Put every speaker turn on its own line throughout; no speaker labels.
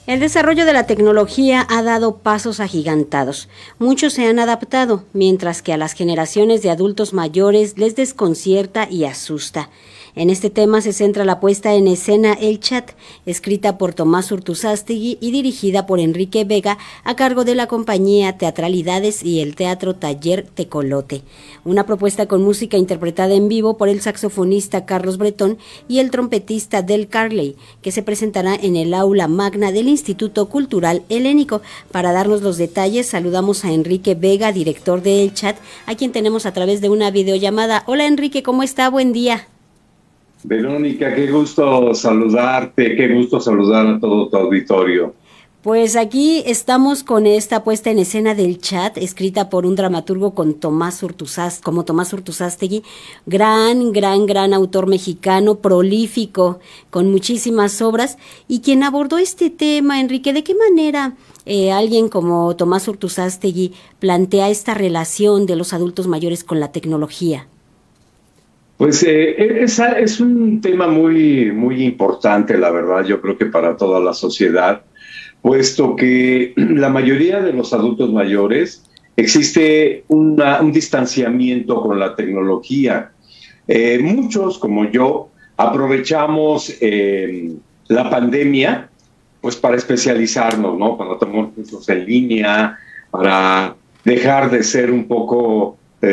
El desarrollo de la tecnología ha dado pasos agigantados. Muchos se han adaptado, mientras que a las generaciones de adultos mayores les desconcierta y asusta. En este tema se centra la puesta en escena El Chat, escrita por Tomás Urtuzástegui y dirigida por Enrique Vega, a cargo de la compañía Teatralidades y el Teatro Taller Tecolote. Una propuesta con música interpretada en vivo por el saxofonista Carlos Bretón y el trompetista Del Carley, que se presentará en el aula magna del Instituto Cultural Helénico. Para darnos los detalles, saludamos a Enrique Vega, director de El Chat, a quien tenemos a través de una videollamada. Hola Enrique, ¿cómo está? Buen día.
Verónica, qué gusto saludarte, qué gusto saludar a todo tu auditorio.
Pues aquí estamos con esta puesta en escena del Chat, escrita por un dramaturgo como Tomás Urtuzástegui, gran autor mexicano, prolífico, con muchísimas obras, y quien abordó este tema. Enrique, ¿de qué manera alguien como Tomás Urtuzástegui plantea esta relación de los adultos mayores con la tecnología?
Pues es un tema muy importante, la verdad, yo creo que para toda la sociedad, puesto que la mayoría de los adultos mayores existe un distanciamiento con la tecnología. Muchos, como yo, aprovechamos la pandemia pues para especializarnos, ¿no? Para tomar cursos en línea, para dejar de ser un poco...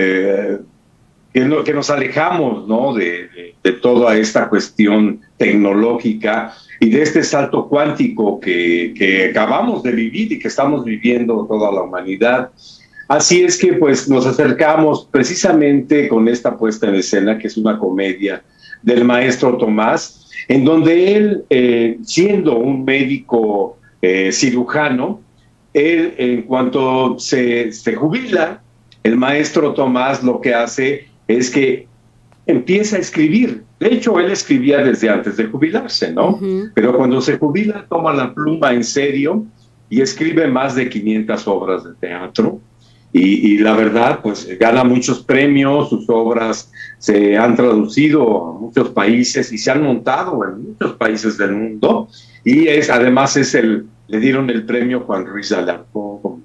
que nos alejamos, ¿no? de toda esta cuestión tecnológica y de este salto cuántico que acabamos de vivir y que estamos viviendo toda la humanidad. Así es que pues nos acercamos precisamente con esta puesta en escena, que es una comedia del maestro Tomás, en donde él, siendo un médico cirujano, él, en cuanto se jubila, el maestro Tomás lo que hace es que empieza a escribir. De hecho, él escribía desde antes de jubilarse, ¿no? Pero cuando se jubila, toma la pluma en serio y escribe más de 500 obras de teatro. Y la verdad, pues gana muchos premios, sus obras se han traducido a muchos países y se han montado en muchos países del mundo. Y además le dieron el premio Juan Ruiz de Alarcón.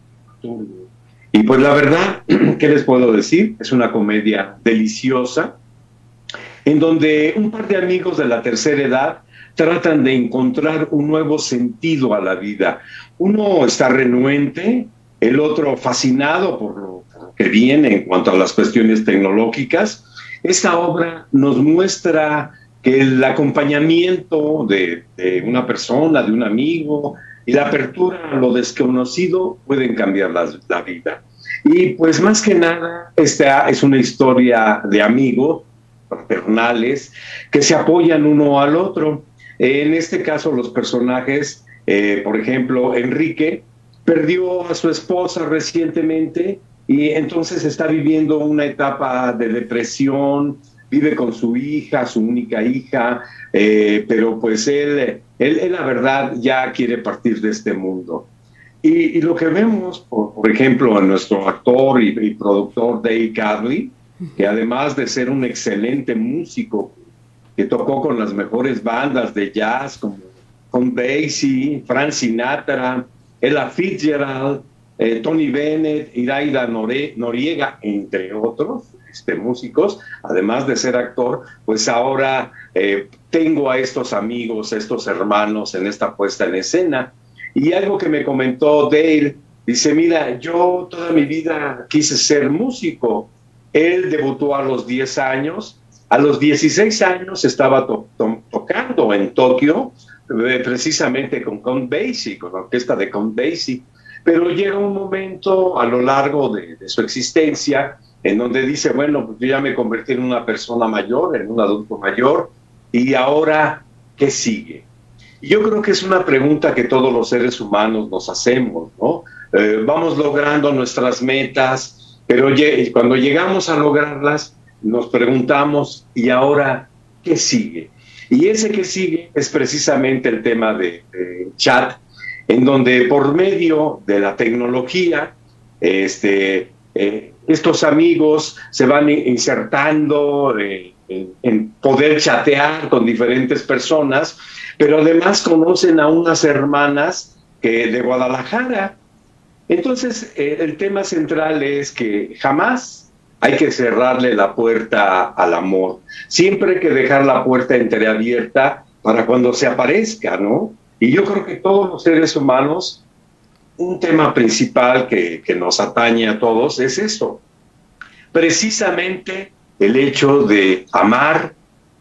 Y pues la verdad, ¿qué les puedo decir? Es una comedia deliciosa, en donde un par de amigos de la tercera edad tratan de encontrar un nuevo sentido a la vida. Uno está renuente, el otro fascinado por lo que viene en cuanto a las cuestiones tecnológicas. Esta obra nos muestra que el acompañamiento de una persona, de un amigo, y la apertura a lo desconocido pueden cambiar la vida. Y pues más que nada, esta es una historia de amigos fraternales que se apoyan uno al otro. En este caso, los personajes, por ejemplo, Enrique perdió a su esposa recientemente y entonces está viviendo una etapa de depresión, vive con su hija, su única hija, pero pues él la verdad ya quiere partir de este mundo. Y lo que vemos, por ejemplo, a nuestro actor y productor Dale Carley, que además de ser un excelente músico, que tocó con las mejores bandas de jazz como Count Basie, Frank Sinatra, Ella Fitzgerald, Tony Bennett, Iraida Noriega, entre otros músicos, además de ser actor, pues ahora tengo a estos amigos, a estos hermanos en esta puesta en escena. Y algo que me comentó Dale, dice, mira, yo toda mi vida quise ser músico. Él debutó a los 10 años, a los 16 años estaba tocando en Tokio, precisamente con Count Basie, con la orquesta de Count Basie, pero llega un momento a lo largo de su existencia en donde dice, bueno, pues yo ya me convertí en una persona mayor, en un adulto mayor, y ahora, ¿qué sigue? Y yo creo que es una pregunta que todos los seres humanos nos hacemos, ¿no? Vamos logrando nuestras metas, pero cuando llegamos a lograrlas, nos preguntamos, ¿y ahora qué sigue? Y ese que sigue es precisamente el tema de Chat, en donde por medio de la tecnología, estos amigos se van insertando en poder chatear con diferentes personas, pero además conocen a unas hermanas que de Guadalajara. Entonces, el tema central es que jamás hay que cerrarle la puerta al amor. Siempre hay que dejar la puerta entreabierta para cuando se aparezca, ¿no? Y yo creo que todos los seres humanos, un tema principal que nos atañe a todos es eso. Precisamente el hecho de amar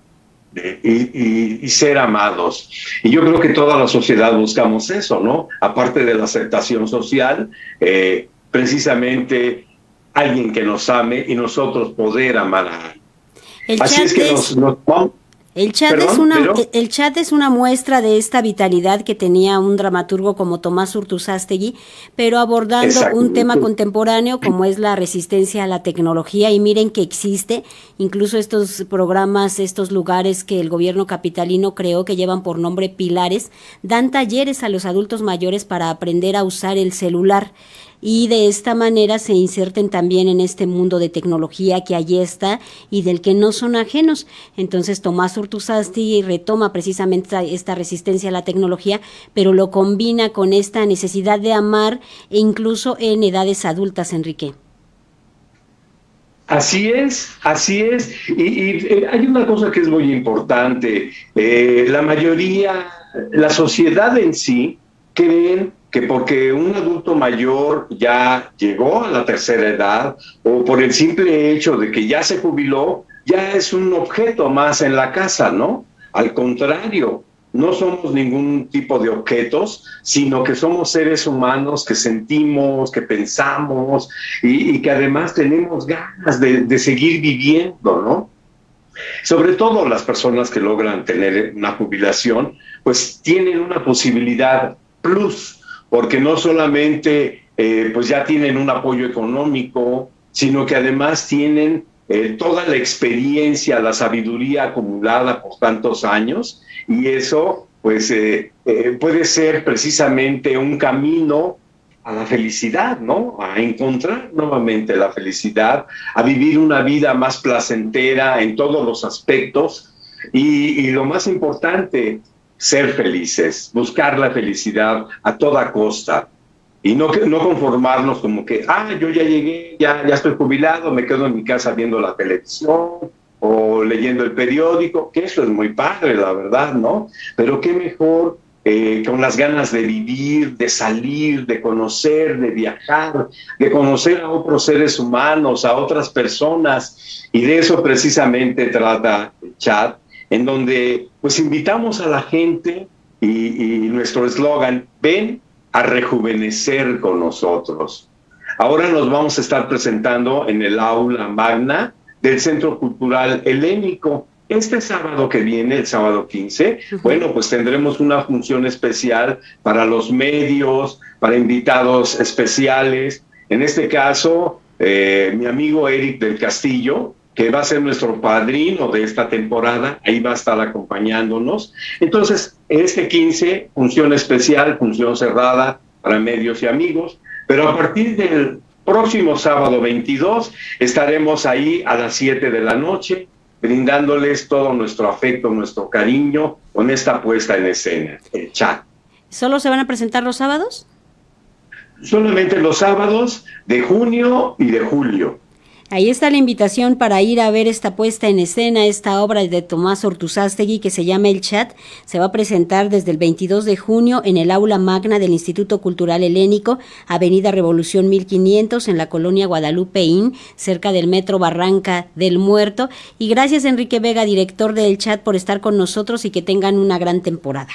y ser amados. Y yo creo que toda la sociedad buscamos eso, ¿no? Aparte de la aceptación social, precisamente alguien que nos ame y nosotros poder amar a alguien. Así es que
el chat es una muestra de esta vitalidad que tenía un dramaturgo como Tomás Urtuzástegui, pero abordando un tema contemporáneo como es la resistencia a la tecnología. Y miren que existe, incluso estos programas, estos lugares que el gobierno capitalino creó, que llevan por nombre Pilares, dan talleres a los adultos mayores para aprender a usar el celular. Y de esta manera se inserten también en este mundo de tecnología que allí está y del que no son ajenos. Entonces Tomás Urtuzástegui retoma precisamente esta resistencia a la tecnología, pero lo combina con esta necesidad de amar, e incluso en edades adultas, Enrique.
Así es, así es. Y hay una cosa que es muy importante. La mayoría, la sociedad en sí, creen que porque un adulto mayor ya llegó a la tercera edad o por el simple hecho de que ya se jubiló, ya es un objeto más en la casa, ¿no? Al contrario, no somos ningún tipo de objetos, sino que somos seres humanos que sentimos, que pensamos y que además tenemos ganas de seguir viviendo, ¿no? Sobre todo las personas que logran tener una jubilación, pues tienen una posibilidad plus, porque no solamente pues ya tienen un apoyo económico, sino que además tienen toda la experiencia, la sabiduría acumulada por tantos años, y eso pues puede ser precisamente un camino a la felicidad, ¿no? A encontrar nuevamente la felicidad, a vivir una vida más placentera en todos los aspectos, y lo más importante, ser felices, buscar la felicidad a toda costa y no conformarnos como que, yo ya llegué, ya estoy jubilado, me quedo en mi casa viendo la televisión o leyendo el periódico, que eso es muy padre, la verdad, ¿no? Pero qué mejor con las ganas de vivir, de salir, de conocer, de viajar, de conocer a otros seres humanos, a otras personas, y de eso precisamente trata el chat, en donde pues invitamos a la gente y nuestro eslogan, ven a rejuvenecer con nosotros. Ahora nos vamos a estar presentando en el aula magna del Centro Cultural Helénico. Este sábado que viene, el sábado 15, bueno, pues tendremos una función especial para los medios, para invitados especiales. En este caso, mi amigo Eric del Castillo, que va a ser nuestro padrino de esta temporada, ahí va a estar acompañándonos. Entonces, este 15, función especial, función cerrada para medios y amigos, pero a partir del próximo sábado 22 estaremos ahí a las 7 de la noche, brindándoles todo nuestro afecto, nuestro cariño, con esta puesta en escena, el chat.
¿Solo se van a presentar los sábados?
Solamente los sábados de junio y de julio.
Ahí está la invitación para ir a ver esta puesta en escena, esta obra de Tomás Urtuzástegui que se llama El Chat. Se va a presentar desde el 22 de junio en el aula magna del Instituto Cultural Helénico, Avenida Revolución 1500, en la colonia Guadalupeín, cerca del Metro Barranca del Muerto. Y gracias, Enrique Vega, director del Chat, por estar con nosotros y que tengan una gran temporada.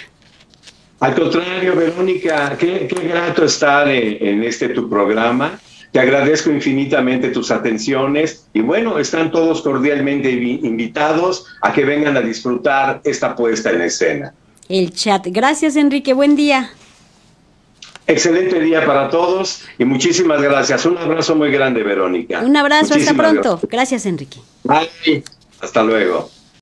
Al contrario, Verónica, qué grato estar en tu programa. Te agradezco infinitamente tus atenciones y bueno, están todos cordialmente invitados a que vengan a disfrutar esta puesta en escena.
El Chat. Gracias, Enrique. Buen día.
Excelente día para todos y muchísimas gracias. Un abrazo muy grande, Verónica.
Un abrazo, hasta pronto. Gracias, Enrique.
Bye. Hasta luego.